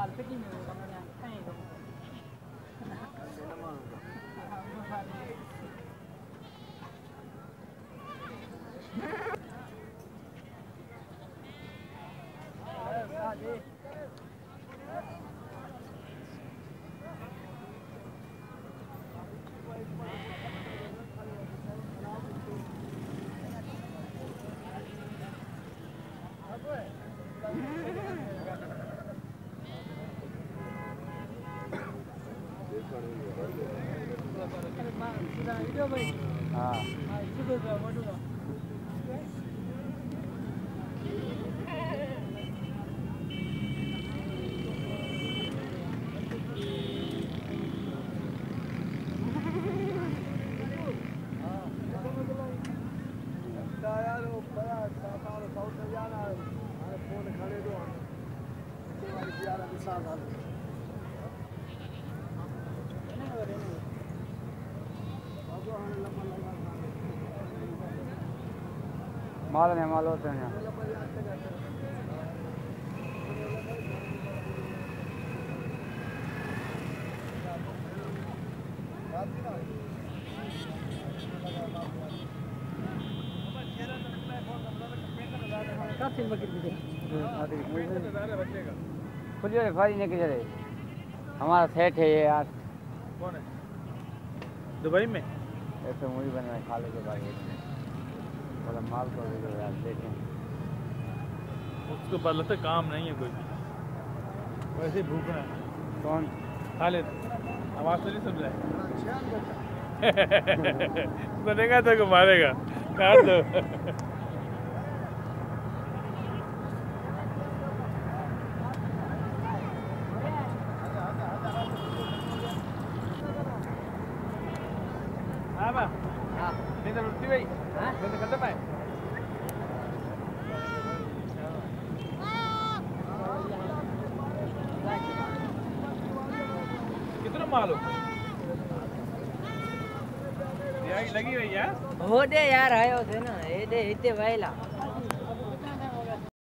माल होते हैं हमारा सेट है ये यार। कौन है? दुबई में ऐसे मूवी बना खा लो के बाद थोड़ा माल को भी यार देखें। उसको पहले तो काम नहीं है कोई भी, वैसे ही भूख है। कौन खा ले, आवाज़ तो नहीं सुन रहा है। बनेगा तो मारेगा, काट दो। कितना माल हो लगी हुई यार? हो दे यार, आयो थे ना ये दे इतने वाइला